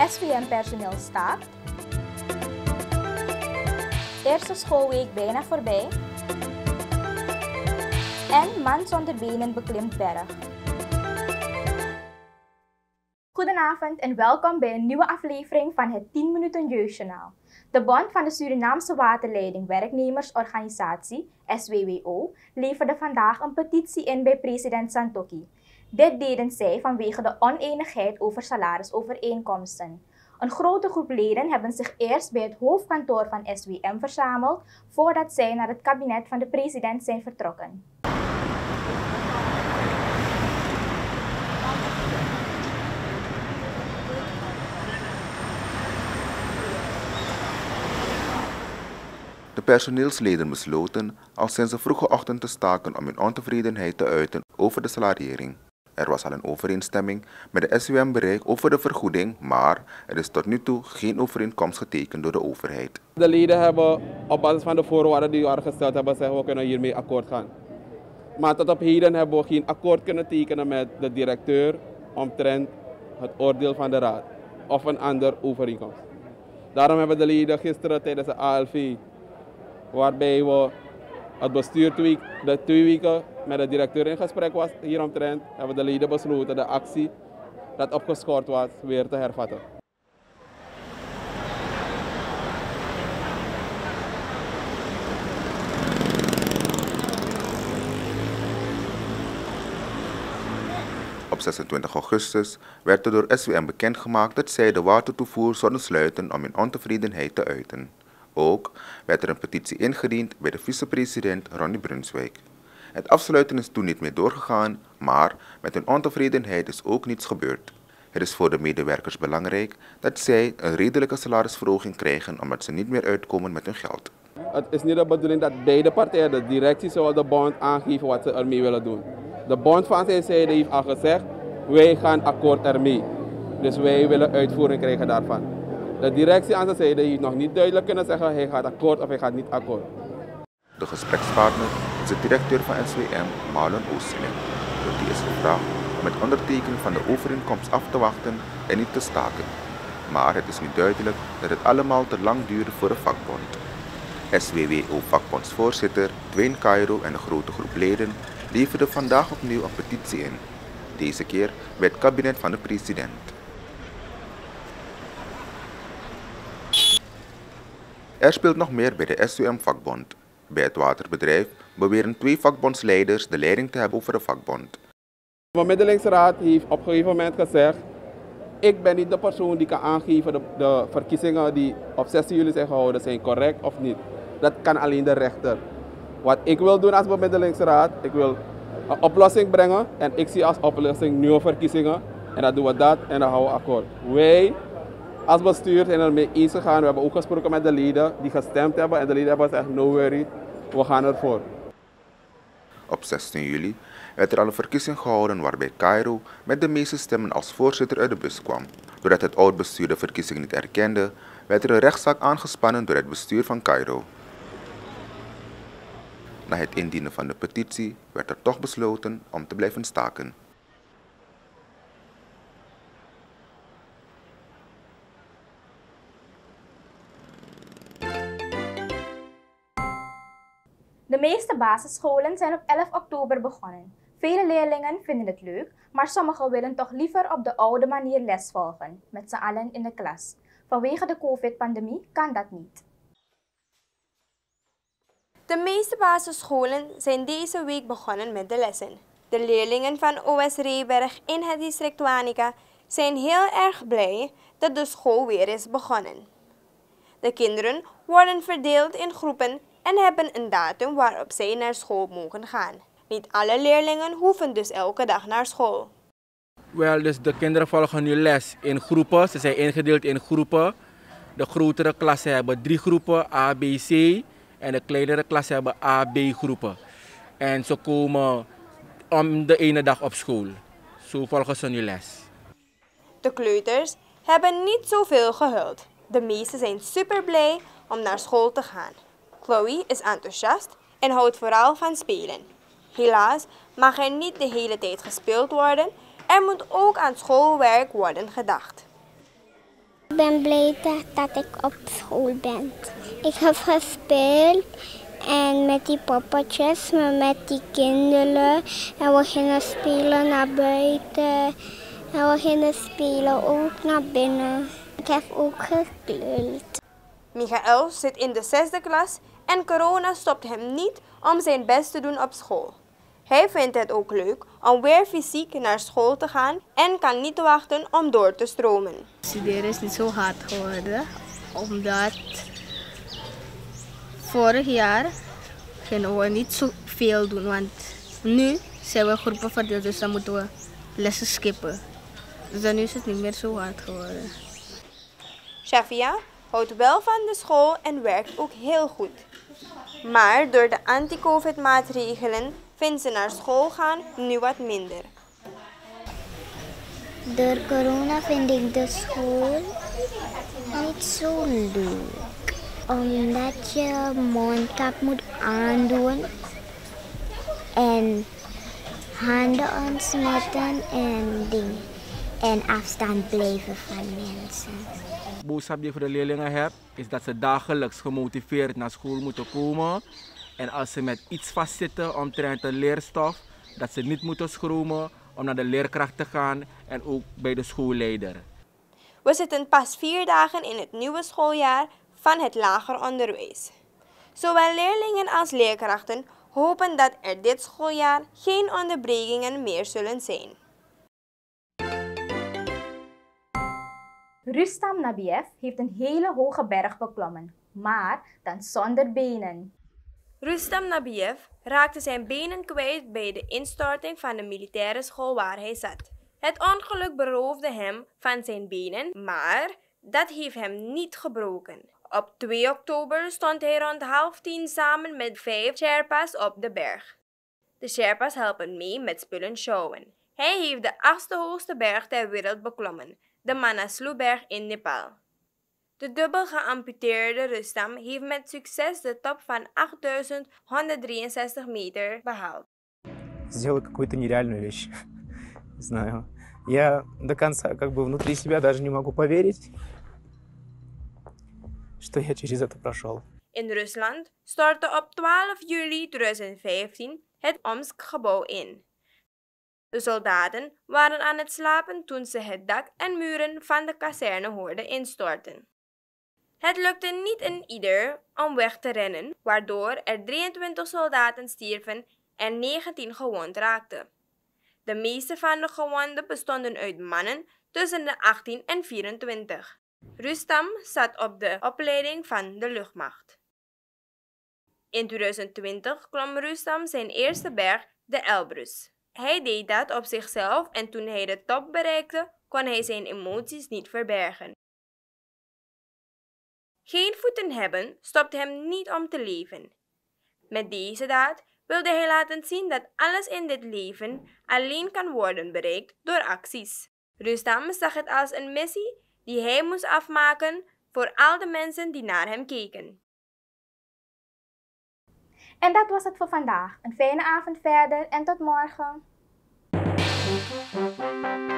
SVM-personeel staakt. Eerste schoolweek bijna voorbij. En man zonder benen beklimt berg. Goedenavond en welkom bij een nieuwe aflevering van het 10 Minuten Jeugdjournaal. De Bond van de Surinaamse Waterleiding Werknemersorganisatie, SWWO, leverde vandaag een petitie in bij president Santokhi. Dit deden zij vanwege de oneenigheid over salarisovereenkomsten. Een grote groep leden hebben zich eerst bij het hoofdkantoor van SWM verzameld voordat zij naar het kabinet van de president zijn vertrokken. De personeelsleden besloten al sinds de vroege ochtend te staken om hun ontevredenheid te uiten over de salariering. Er was al een overeenstemming met de SWM bereikt over de vergoeding, maar er is tot nu toe geen overeenkomst getekend door de overheid. De leden hebben op basis van de voorwaarden die waren gesteld hebben gezegd we kunnen hiermee akkoord gaan. Maar tot op heden hebben we geen akkoord kunnen tekenen met de directeur omtrent het oordeel van de raad of een ander overeenkomst. Daarom hebben de leden gisteren tijdens de ALV, waarbij we het bestuur 2 weken met de directeur in gesprek was hieromtrent, hebben de leden besloten de actie dat opgeschort was weer te hervatten. Op 26 augustus werd er door SWM bekendgemaakt dat zij de watertoevoer zouden sluiten om hun ontevredenheid te uiten. Ook werd er een petitie ingediend bij de vicepresident Ronnie Brunswijk. Het afsluiten is toen niet meer doorgegaan, maar met hun ontevredenheid is ook niets gebeurd. Het is voor de medewerkers belangrijk dat zij een redelijke salarisverhoging krijgen omdat ze niet meer uitkomen met hun geld. Het is niet de bedoeling dat beide partijen, de directie zou de bond aangeven wat ze ermee willen doen. De bond van zijn zijde heeft al gezegd, wij gaan akkoord ermee. Dus wij willen uitvoering krijgen daarvan. De directie aan zijn zijde heeft nog niet duidelijk kunnen zeggen hij gaat akkoord of hij gaat niet akkoord. De gesprekspartner is de directeur van SWM, Marlon Oosterling. Door die is gevraagd om het ondertekenen van de overeenkomst af te wachten en niet te staken. Maar het is nu duidelijk dat het allemaal te lang duurde voor de vakbond. SWWO-vakbondsvoorzitter Dwayne Cairo en een grote groep leden leverden vandaag opnieuw een petitie in. Deze keer bij het kabinet van de president. Er speelt nog meer bij de SWM-vakbond. Bij het waterbedrijf beweren 2 vakbondsleiders de leiding te hebben over de vakbond. De bemiddelingsraad heeft op een gegeven moment gezegd, ik ben niet de persoon die kan aangeven de verkiezingen die op 16 juli zijn gehouden zijn correct of niet. Dat kan alleen de rechter. Wat ik wil doen als bemiddelingsraad, ik wil een oplossing brengen en ik zie als oplossing nieuwe verkiezingen. En dan doen we dat en dan houden we akkoord. Wij als bestuur zijn ermee eens gegaan. We hebben ook gesproken met de leden die gestemd hebben en de leden hebben gezegd no worry, we gaan ervoor. Op 16 juli werd er al een verkiezing gehouden waarbij Cairo met de meeste stemmen als voorzitter uit de bus kwam. Doordat het oud-bestuur de verkiezing niet erkende, werd er een rechtszaak aangespannen door het bestuur van Cairo. Na het indienen van de petitie werd er toch besloten om te blijven staken. De meeste basisscholen zijn op 11 oktober begonnen. Vele leerlingen vinden het leuk, maar sommigen willen toch liever op de oude manier les volgen, met z'n allen in de klas. Vanwege de COVID-pandemie kan dat niet. De meeste basisscholen zijn deze week begonnen met de lessen. De leerlingen van OS Reeberg in het district Wanica zijn heel erg blij dat de school weer is begonnen. De kinderen worden verdeeld in groepen en hebben een datum waarop zij naar school mogen gaan. Niet alle leerlingen hoeven dus elke dag naar school. Dus de kinderen volgen nu les in groepen. Ze zijn ingedeeld in groepen. De grotere klassen hebben 3 groepen, A, B, C. En de kleinere klassen hebben A, B groepen. En ze komen om de ene dag op school. Zo volgen ze nu les. De kleuters hebben niet zoveel gehuild. De meesten zijn super blij om naar school te gaan. Chloe is enthousiast en houdt vooral van spelen. Helaas mag er niet de hele tijd gespeeld worden. Er moet ook aan schoolwerk worden gedacht. Ik ben blij dat ik op school ben. Ik heb gespeeld en met die poppetjes, maar met die kinderen. En we gingen spelen naar buiten. En we gingen spelen ook naar binnen. Ik heb ook gekleurd. Michael zit in de 6e klas en corona stopt hem niet om zijn best te doen op school. Hij vindt het ook leuk om weer fysiek naar school te gaan en kan niet wachten om door te stromen. Studeren is niet zo hard geworden, omdat vorig jaar gingen we niet zo veel doen, want nu zijn we groepen verdeeld, dus dan moeten we lessen skippen. Dus dan nu is het niet meer zo hard geworden. Shafia houdt wel van de school en werkt ook heel goed. Maar door de anti-COVID-maatregelen vindt ze naar school gaan nu wat minder. Door corona vind ik de school niet zo leuk. Omdat je mondkap moet aandoen en handen ontsmetten en afstand blijven van mensen. De boodschap die ik voor de leerlingen heb, is dat ze dagelijks gemotiveerd naar school moeten komen. En als ze met iets vastzitten omtrent de leerstof, dat ze niet moeten schromen om naar de leerkracht te gaan en ook bij de schoolleider. We zitten pas 4 dagen in het nieuwe schooljaar van het lager onderwijs. Zowel leerlingen als leerkrachten hopen dat er dit schooljaar geen onderbrekingen meer zullen zijn. Rustam Nabiev heeft een hele hoge berg beklommen, maar dan zonder benen. Rustam Nabiev raakte zijn benen kwijt bij de instorting van de militaire school waar hij zat. Het ongeluk beroofde hem van zijn benen, maar dat heeft hem niet gebroken. Op 2 oktober stond hij rond 9:30 samen met 5 Sherpas op de berg. De Sherpas helpen mee met spullen sjouwen. Hij heeft de 8e hoogste berg ter wereld beklommen, de Manaslu-berg in Nepal. De dubbel geamputeerde Rustam heeft met succes de top van 8.163 meter behaald. Сделал какую-то нереальную вещь. Не знаю. Я до конца внутри себя даже не могу поверить, что я через это прошел. In Rusland stortte op 12 juli 2015 het Omsk-gebouw in. De soldaten waren aan het slapen toen ze het dak en muren van de kazerne hoorden instorten. Het lukte niet in ieder om weg te rennen, waardoor er 23 soldaten stierven en 19 gewond raakten. De meeste van de gewonden bestonden uit mannen tussen de 18 en 24. Rustam zat op de opleiding van de luchtmacht. In 2020 klom Rustam zijn eerste berg, de Elbrus. Hij deed dat op zichzelf en toen hij de top bereikte, kon hij zijn emoties niet verbergen. Geen voeten hebben stopt hem niet om te leven. Met deze daad wilde hij laten zien dat alles in dit leven alleen kan worden bereikt door acties. Rustam zag het als een missie die hij moest afmaken voor al de mensen die naar hem keken. En dat was het voor vandaag. Een fijne avond verder en tot morgen.